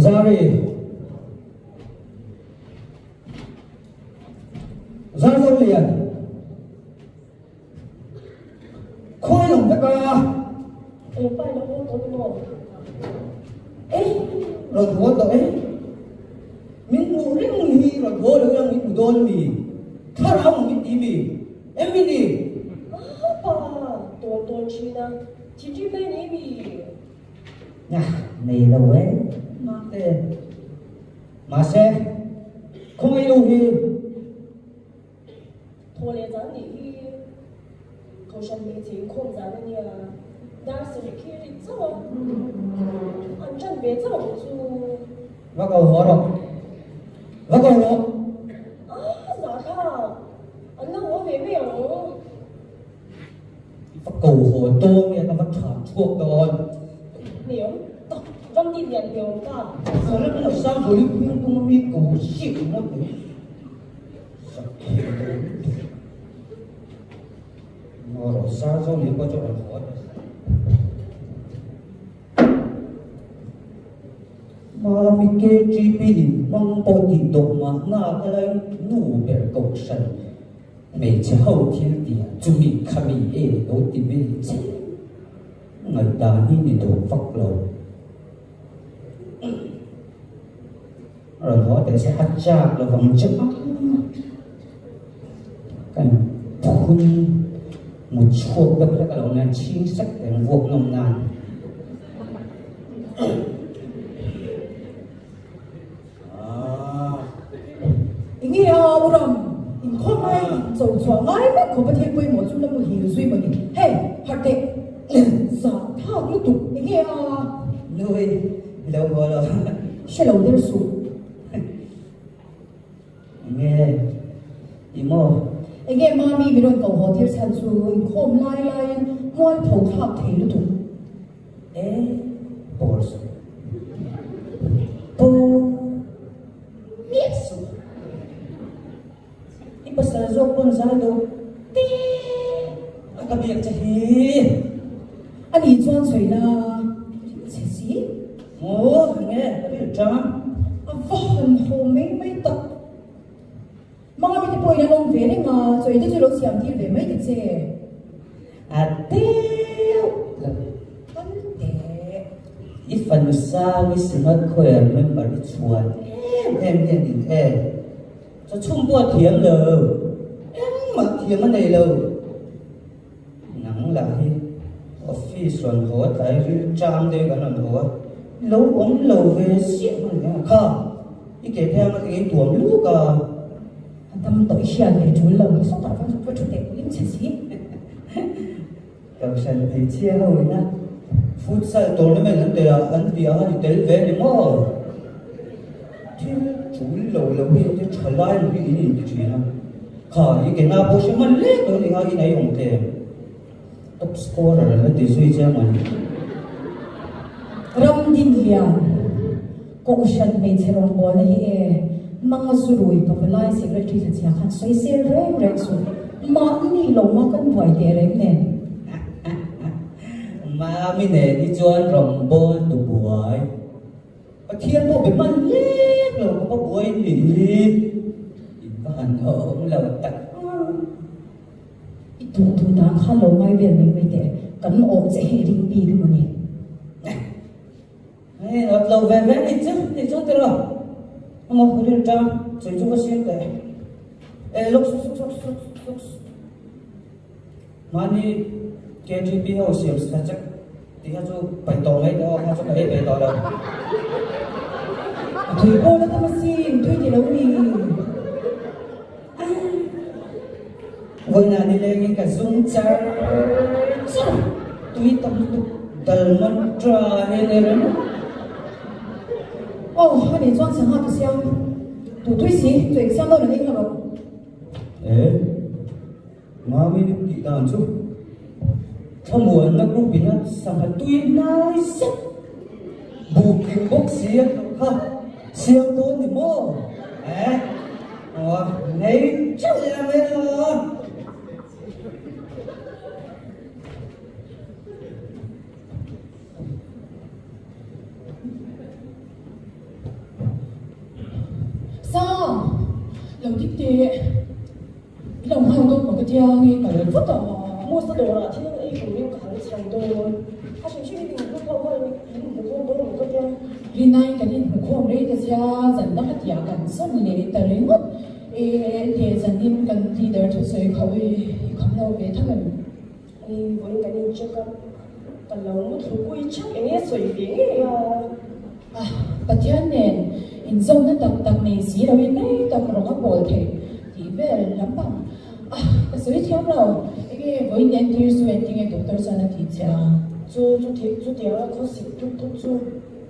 Zari ra dâu liền khôi lòng tất cả em phải là ô tô một ấy rồi thua tới mình ngủ rất nghi rồi thua được rằng mình ngủ đôi mì thà rằng mình tí mì em mình đi bà tuần chi na chỉ mấy này bị nhà này đâu ấy mà thế mà xe không ai đâu thì thôi liền rằng thì câu chuyện mình chỉ không ra được nha đang xử lý khi đi chơi anh chân biết chơi một chút và cầu họ rồi và cầu nó 咋看anh nói我về没有 và cầu họ to nghe nó vẫn thả chuột rồi nếu trong đi liền nhiều cả giờ nó là sao rồi nhưng không biết cầu xịn nó đấy nó rồi sao rồi nếu có chỗ là khó mà mình kê chi pi mong bao tỷ đồng mà na cái này nụ bể cầu sân每次后天点注意看米诶都点咩字我大呢你都发了rồi có thể sẽ hát chạc là vòng chữ cảnh phun một chuột bậc là cái lòng nan chi sách để vuộc nồng nàn nghe à Uram không ai dầu chua ngay mà không thể quên một chút là một hiểu suy mà đi hey hạt tệ sao thao lúc tục nghe à nuôi lâu rồi sẽ lâu đến số nghe imo nghe mami bị đồn cầu họ thiệt sản xuất không lai lai ngoan thầu tháp thế lúc tục boss po miesu pasal zopon zado ti akabiyak chahi anh chuan sui la sẽ gì ô nghe biết chăng à vâng hôm mấy tập mà mình đi bơi long về đấy mà rồi tới lúc xem thì về mấy cái gì à tiêu vấn đề ít phần xa với sự mất khỏe mình bảo đi chuột em đi thế cho chung bua thiếm lờ em mà thiếm cái này lờ nắng lại office còn hóa tại trang đây còn làm hóa lâu ống lâu về xiết mà nghe không cái kế theo mà cái tuồng lú cả tâm tội xe này chú lòng số tạo văn có chủ đề liên chỉ gì cầu sân thì chia hồi na phút sau tối nó mình để ăn bia thì tới về đi mà chứ chú lâu lâu thì trở lại một cái ý niệm gì đó khỏi cái nào bố sẽ mất lết rồi thì cái này không thể top scorer là tỷ suy cho mình ram din hian ko shan me cherong bol hi mang zurui pavalai secretary sa chia khan soi se reng reng su ma ni lo ma kan voi te reng ne mà mình này đi chọn rồng bol tụ buổi thiên bộ bị mất lết rồi có buổi gì bạn ông là tật tu đang khá lâu mai về mình te kan o che he ring pi du ni nó lâu về thì chứ thế rồi mà không được trang chỉ chúng có xin để lúc mà đi KGB hậu xiêm sẽ chắc thì hắn chú bày tỏ ấy đó hắn chú bày tỏ đâu thủy cô nó tâm xin thủy thì đâu đi với là đi lên cái dung char tuy tâm tu tờ mất tra hay này rồi hai年装成哈个香，赌对齐，对香到人那个了。 mà mình bị đàn chú thằng muốn nó cũng bị nó sang hạt tuy nai sắc bù kim bốc xiên ha xiên tôn thì mô này chắc là mấy rồi lòng hao tôi một cái tia nghe cả lần phút đó mua sữa đồ là thì nó ấy cũng liên quan đến thành đồ他想去那个不泡泡的不泡不个 vì nay cái này cũng không đấy thì ra dần đó cái tia gần sớm lệ tới đấy mất thì dần đi cần đi đợi cho sợi khẩu không lâu về thằng mình với cái này chưa có lâu một thứ quý chắc cái này水平 à bất thiên nè in dòng nó tập này xí đâu in đấy tập rồi các bộ thì về lắm bằng à cái suy theo đâu cái với nhân tiêu suy thì cái doctor sana thì cha chú tiếng là có sự chú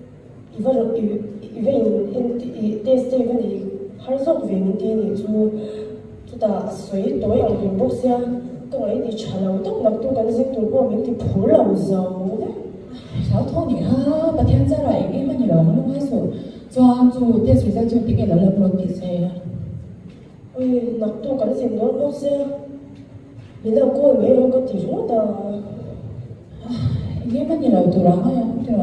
이번 테스트 이번에 활석 외국인이 chú ta suy tối ở vùng bốc xe cái ấy thì trả lời tốt lắm tôi cảm giác tôi qua mình thì phổ lầu dầu đấy sao thôi nhỉ ha bất thiên ra lại cái mà nhiều lắm hay rồi cho chú test suy ra chú biết cái là lần thì xe ôi nó tôi cảm giác nó bốc xe mình đâu có mấy đâu có thì chúng ta cái mà nhiều tôi đó hay không được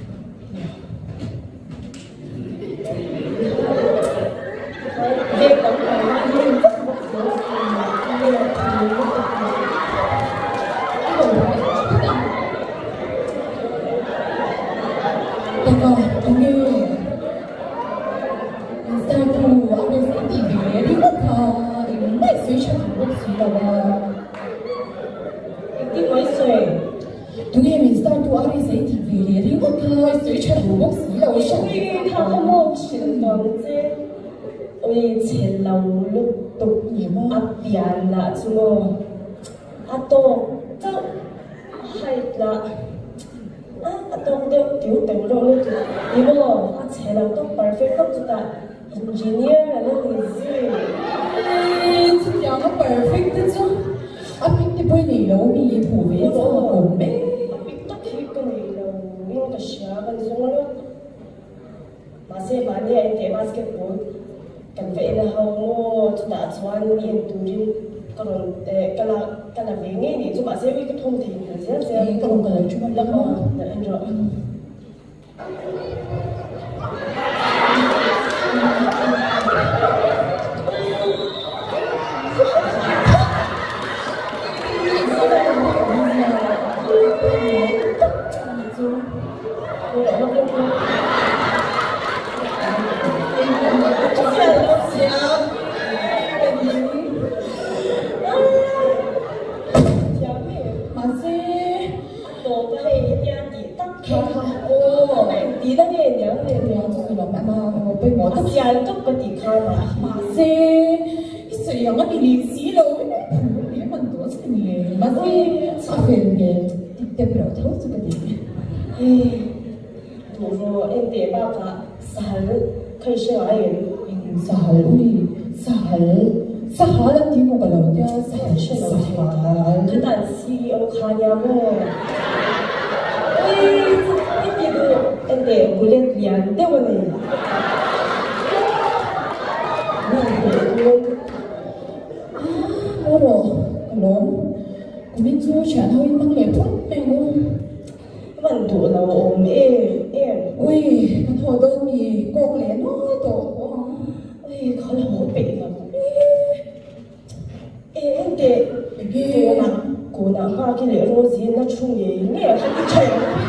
前路碌讀阿邊啦，啫喎，阿多就係啦，阿多都屌定咯，點喎？阿前路都 perfect 咁就得 engineer 啦，你知？ 這樣個 perfect 的啫，阿邊啲杯嚟佬咪土味就好咩？ 阿邊得起個嚟佬，應該係下個鐘咯，馬些馬呢係 basketball。kan ve na ho mo ta chuan ni en turin karon kala ve nge ni chu ma se wi ka thom thei na se karon kala chu ma la ma na en ro Asian cấp cái gì khai mà xe cái sự yang cái gì xí đâu cái mình tổ chức gì mà xe sao phiền cái tiếp biểu thấu cho cái gì thủ vô em để ba cả sahal khai sinh ai em sahal đi sahal là tiếng một cái lâu nha sahal cái đàn CEO khai nhà mô em để bữa lên liền đâu vậy rồi lớn mình chưa trả thôi mang lệ phút này luôn vẫn đủ là ôm em ui cái hồi đơn thì cô lẽ nó tổ ui khó là hổ bị lắm em để cô nàng hoa cái lẽ rô gì nó chung gì nghe cái chạy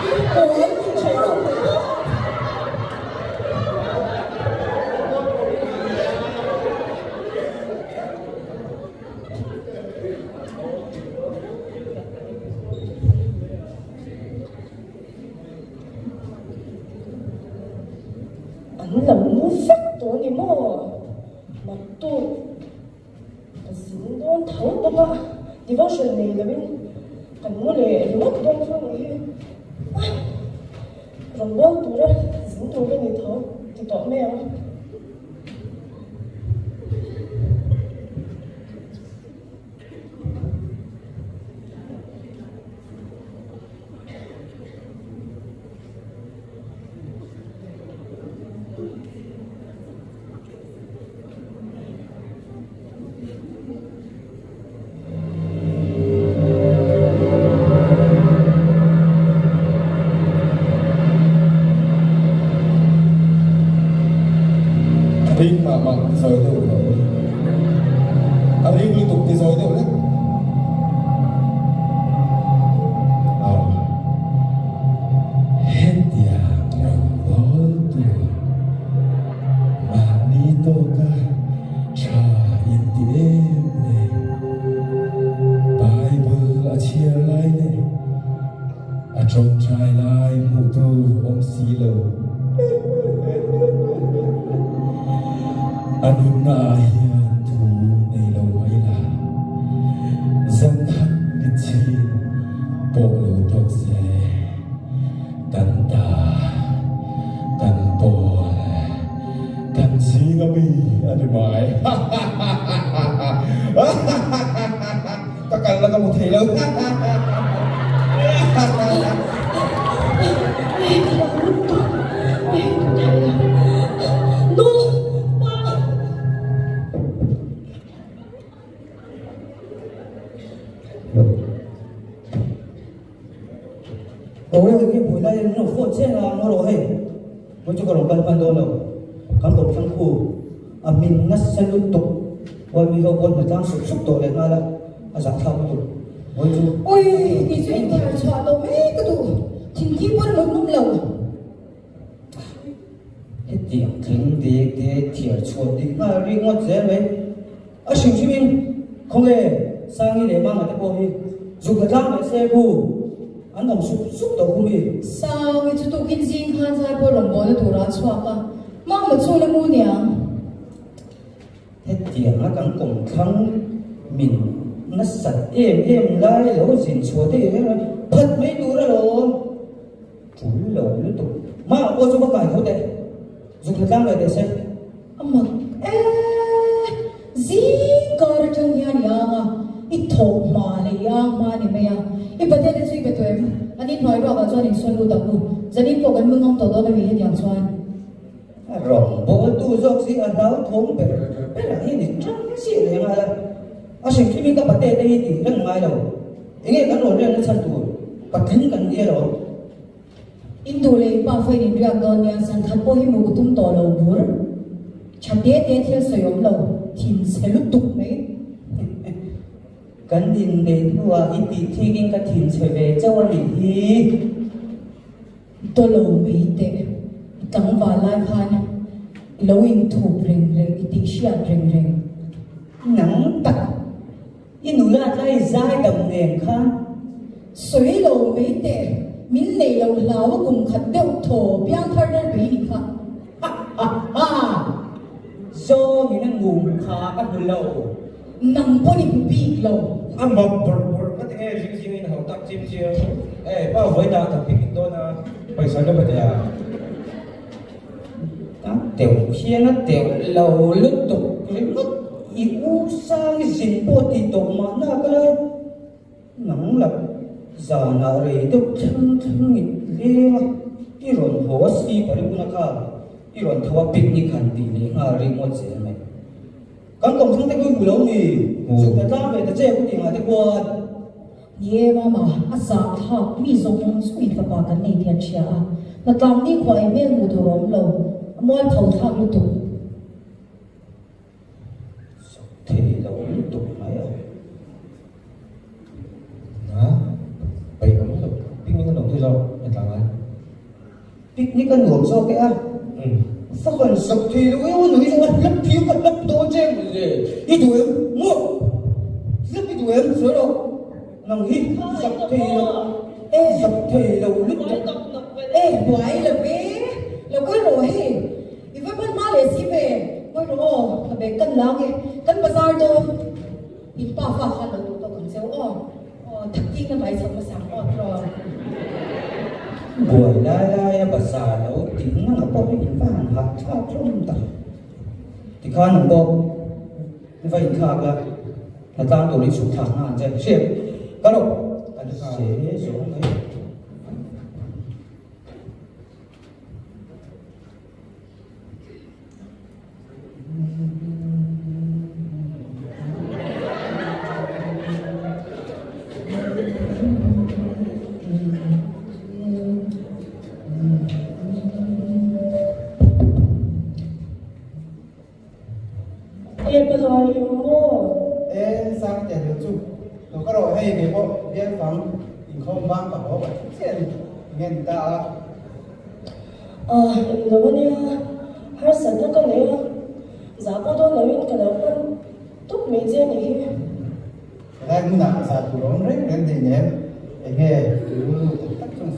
能冇識到你麼？乜都個時安頭爸爸地方上嚟裏邊，咁我哋乜東方嚟？唉，從嗰度咧，時到俾你頭，你讀咩啊？ Tiếng mà bằng sợi thương a trong trai lai mu tu om si lo anun na hian thu nei lo mai la zan khat ni chi po lo tok se tan ta tan po tan chi ga mi ani mai ta cần là một thầy lớn ôi cái buổi này nó phốt chết là nó rồi hết tôi cho còn ban ban đâu đâu cán bộ thằng khu mình ngắt xe lút tục ôi mình không quân phải tăng sụp sụp tội lên là giảm thao tục ôi cái chuyện thằng chó đâu mấy cái đồ chính khi quân một nông lầu cái tiếng tiếng để thiệt chuột đi mà riêng ngót dễ vậy à xin xin mình không lẽ sang đi để mang ở cái bộ đi dùng cái rác để xe khu anh đồng sụp sụp đầu không đi sao cái chỗ tụi kinh doanh han sai bộ lòng bộ nó tụi nó chua cả mang một chỗ lên mua nhỉ cái tiếng nó càng cùng khăng mình nó sạch em lại lỗ xin chuột thì thật mấy đứa đó rồi chủ lầu liên tục mà cô cho bác cải thôi đấy dùng thời gian để xem mà gì có trong nhà này à ít thổ mà này à mà này mày à ít bữa nay suy về tụi em anh đi nói rồi cho anh xuân lưu tập luôn gia đình của anh mừng ông tổ đó là vì hiện dạng xuân rồi bố tu dốc gì ở đó thốn về là cái gì trắng gì này mà àสิ่งที่มีกับประเทศได้ดีเรื่องไงเราอย่างเงี้ยกันหมดเรื่องนั้นฉันตัวปะทิ้งกันเดียว Indole pa phơi đến riêng đó nha sang tháp bôi mù tung to lâu bur chặt đế theo sợi ống lâu thìn sẽ lúc tục mấy cần nhìn đến đùa ít tí thì kinh cái thìn sẽ về cho anh đi tôi lâu mấy tệ cắm vào lại phan lâu in thủ rình rình ít tí xia rình rình nắng tặc in núi là cái dai đầm nền khan suy lâu mấy tệ mình này lâu lão cùng khát đậu thổ biang thar ra bị đi khát do mình đang ngủ khá các người lâu nằm bò đi bị lâu anh bọc bột cái thế riêng riêng in học tập chim chiêu bao với đã tập kinh đó na phải sao đó bây giờ các tiểu kia nó tiểu lâu lúc tục lúc yêu sang xin bộ thì tổ mà nó cái nắng lập giờ nào rồi tôi chân nghịch đi đi rồi hồ si phải đi na cả đi rồi thua picnic hành đi này ngà rồi một giờ này còn công thằng tây quỳ lâu nè chụp cái ra về cái chế của tiền là tây quỳ ye mama asa thak mi zong sui fa pa kan nei thian chia na tlam ni khoi mel mu tu rom lo mol thau thak lu tu thì lâu lúc tục mấy à hả vậy cũng được picnic cái đồng tôi rồi anh làm ai picnic cái nuông sao cái à sao còn sập thì đâu có núi sao lấp thiếu cái lấp to trên rồi đi đuổi mua lấp đi đuổi sửa đâu nằm hít sập thì lâu lúc quái là bé là có rồi thì với bên má lệ xí về mới rồi là bé cân lá nghe cân bazar đâu thì ba pha pha là tụi tao cầm xéo thật chi là bài sập mà sáng rồi buổi lai bà già nấu tiếng nó có cái vàng hạt cha trông ta thì con nó bò như vậy khác là ta tổ lý sụp thẳng hàng chạy xếp các độ sẽ xuống đấy sang tiền được chung nó có rồi hay cái bộ biên phóng thì không vang cả bộ vậy chuyện nghe ta rồi nha har sản nó có này giá bao đó là những cái đó phân tốt mấy giờ này đây muốn làm sao tụi nó rất đến thì nhé nghe tụi nó tập trung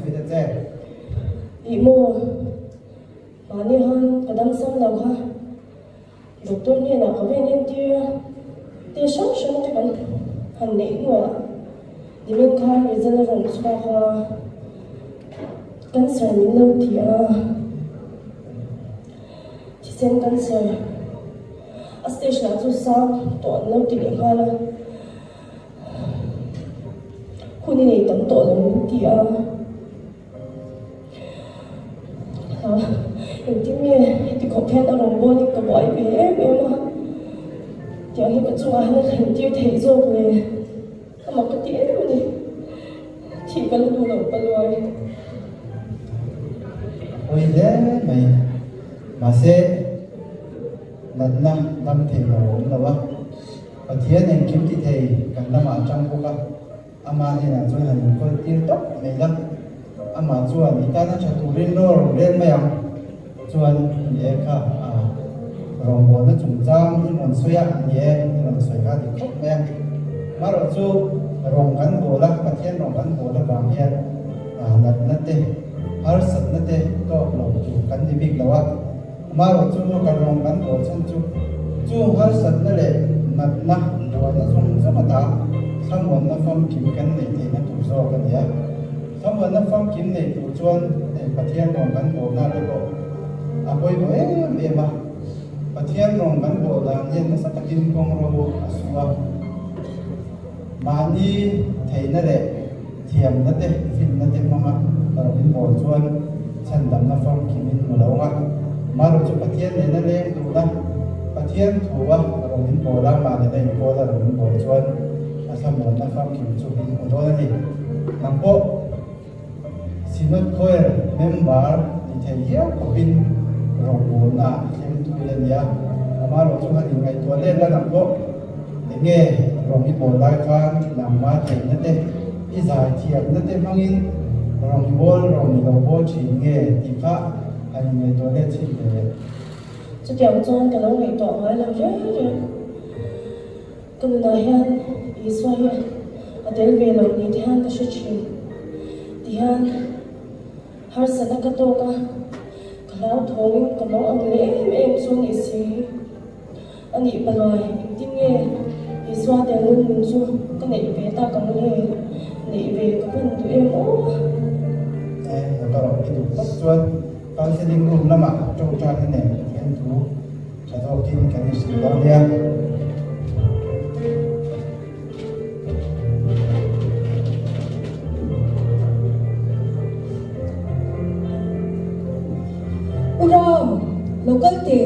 mo mani han kadam sam na kha doctor ne na kha ven te shang shang te kan han nei no dimin kha result ron chwa kha cancer min lo ti a sen cancer a stage na chu sa to lo ti le kha la khuni nei tam to lo ti a intimnya itu kopian orang boleh kebaik memang dia ni kecuali nak hendak terjun ni, kamu ketiak ni, tiga lalu lalu peluai. Oh iya, mai masih nam terlalu lama. Patian yang kita teh kan nama macam buka, ama ni nak jual ni kau tirtok melang, ama jual ni tanah caturin lor ren mayang jual ni eka. Rong bồn nó trùng trang những con xoay ăn nhẹ những con xoay cá thì khóc men mà rồi chú rong cắn bồ lắc bắt thiên rong cắn bồ lắc vàng nhẹ nát nát tê har sat nát tê to lồng chú cắn đi big lâu á mà rồi chú cái rong cắn bồ chân chú har sat nát lệ nát nát rồi nó trông rất là ta xong rồi nó phong kiếm cắn này thì nó tụ so cái nhẹ xong rồi nó phong kiếm này tụ chuan để bắt thiên rong cắn bồ na được bộ bồi bồi em mà Patian rong kan bo dan yen sa takin kong ro aswa mani theina le thiam na te fin na te mama rin bo chuan chan dam na fam kimin no lawa maru chu patian le na le du da patian thuwa rin bo la ma le nei ko la rin bo chuan asam mo na fam kim chu hin do na ni nang bo sinot koer member ni theiya ko bin rong bo na lên ya, mà rồi chúng ta thì ngày tuần lên là làm tốt, để nghe rồi cái bộ lai phan làm má thấy nó thế, cái giải thiệp nó thế mang in, rồi cái bộ rồi cái đầu bộ chỉ nghe thì khác, anh ngày tuần lên chỉ để, chỉ điều trong cái lâu ngày tuần hỏi là rất cái này han, ý xoay han, ở đây về lâu này thì han cái sự chuyện, thì han, har sẽ là cái đâu cả. Lão thốn cầm máu ông lẽ em xuống nghỉ xí anh nhị bà loài tim nghe thì xoa đèn luôn mình xuống cái này về ta cầm nghe này về cái phần tụi em ố rồi có cái tụ bắt chuan con sẽ đi ngủ lắm à trong trại thế này em thú cho tôi kinh cái gì đó nha local te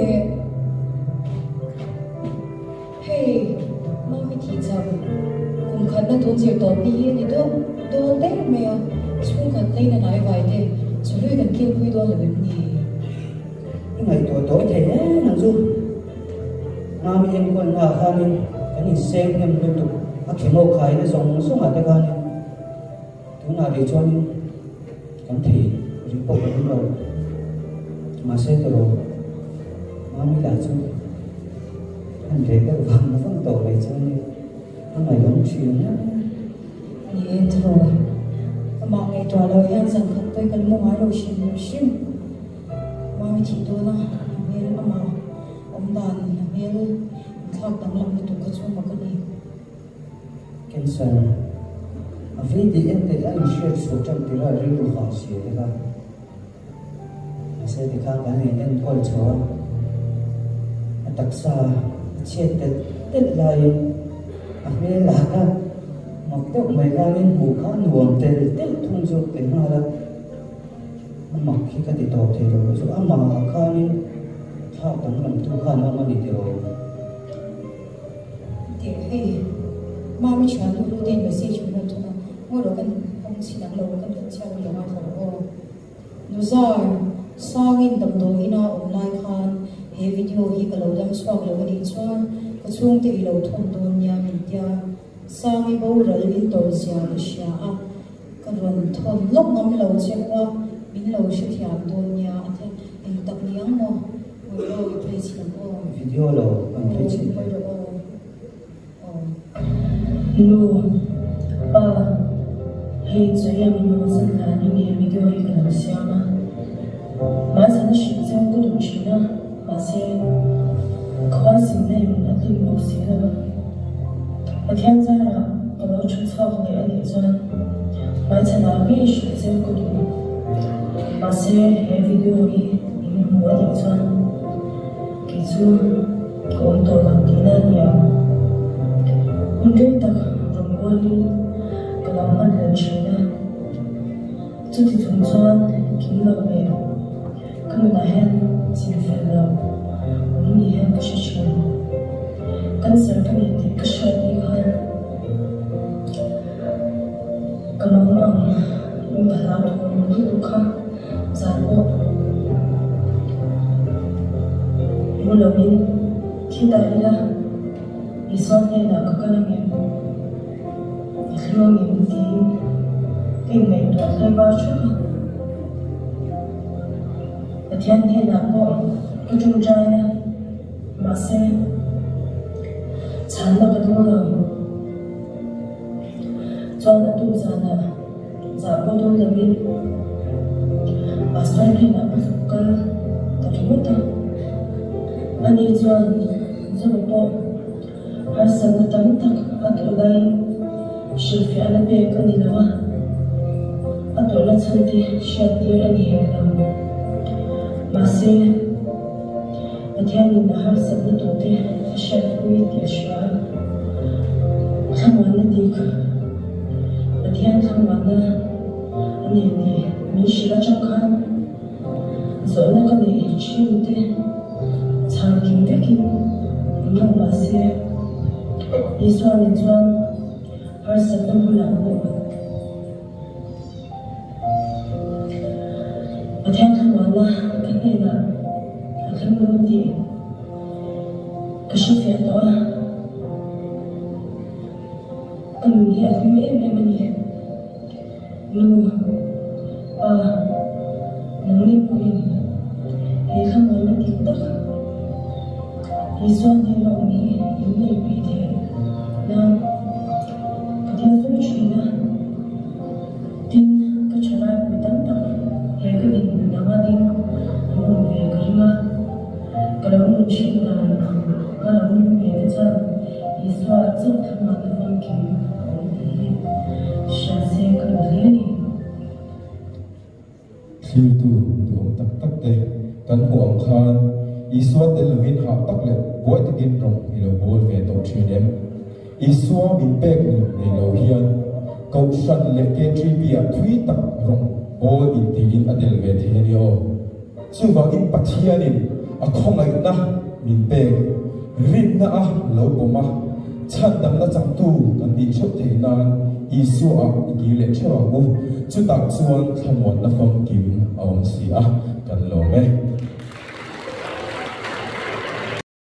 hey mami thi cham kum khan na thon jir to ni ni do te me a chung khan nei na nai vai te chui kan kil pui do le ni ngày tối thế nàng du mami em còn là khan cái gì xem em liên tục cái màu khai nó giống xuống ở cái khan thứ nào để cho nên cảm thấy rất bốc lên rồi mà sẽ rồi mami là chú anh thấy cái vòng nó phong tổ này cho nên nó mày đóng chuyện á nhẹ thôi mà ngày trò lời anh rằng không tôi cần mua máy đồ xin mami chỉ tôi là biết mà ông đàn biết thao tăng làm được cái số mà cái này cancer vì đi em thấy anh share số trong tí là rất là khó xỉa đấy cả sẽ thì các bạn em coi cho đặc xa chết tết lại nghe là các mặc tóc mày ra lên bù khá nguồn tết thông dụng cái nào đó mặc khi cái thì tổ thì rồi chỗ ăn mà khá nên thao tấm làm tu khá nó đi điều thì hey mami chuyển luôn đến với xe chúng tôi thôi ngồi đó cần không chỉ đang lâu cần treo nhiều mai thôi nó rồi sang in đầm đồ ina online khan he video hi ka lo dam swak lo ni chuan ka chung te lo thon don nya min tia sang i bo ral in tor sia ni sia a ka ron thon lok ngam lo che wa min lo she thiam don nya a the en tak niang mo mo lo play chi ko video lo kan play chi lu he zaya min mo san na ni video hi ka lo sia ma tìm một xí rồi và thiên gia là có lâu chút sau về anh ấy cho mai chẳng là biết sự sẽ có đủ mà sẽ hệ video đi những mùa để cho kỹ sư cũng tôi làm kỹ năng nhiều nhưng cái tập đồng quân đi cái lòng ăn lần chuyện đó trước thì chúng cho kiếm lợi về không là hen xin phép đâu cũng như hen có sự chuyện căn sở cái gì thì cứ sợ đi hơn cái lòng ăn nhưng mà lao động một cái lúc khác giàn bộ một lần đi khi đại ra đi sau này là có cái năng nghiệm khi mà nghiệm thì cái mình đã thay bao chút và thiên thì là có cái trung trai này mà sẽ chán là cái đồ rồi cho nó tu ra là giả bộ tôi là biết và sau này là có dụng cơ tại chúng mất thôi anh đi cho một bộ hay sân là tấm thật và kiểu đây sự phía anh về có gì đâu anh tôi là chân thì sẽ đi anh hiểu lòng mà sẽ và theo nhìn là hay sân là tổ tiên sẽ quy địa xóa không muốn là đi và theo không muốn là anh nhìn thì mình sẽ là trong khăn rồi nó có thể chịu thế chẳng kiếm việc kim nhưng mà sẽ đi xoan đến xoan hay sân tâm là bộ và theo thằng nói là cái này là không luôn thì cái sự việc đó cần hiểu em mình hiểu luôn nắng lên quyền thì không nói là tiếng tất thì xoan thì lòng nghĩ những người bị thế nào và theo dõi chuyện đó tin các trở lại của tấn tập hay cái định là ma tin muốn về cái mà cái đó muốn chuyện là cái đó muốn về cái sao thì xoa rất thầm mặt cái phong cảnh thì sẽ xem cái đó gì khi tu tắc tắc tê căn hộ ông khan Isua te levin ha tak le boy te gin rong ni lo bol ve to thinem Isua min pek ni lo hian ko shan le ke tri bia thui tak rong bol in ti in adel ve the ni o chu wa in pathianin a khong ai na min pek rin na a lo boma chan dam na chang tu kan di chot the nan Isua gi le chawa mu chu tak chuan thamon na fam kim awm si a kan lo me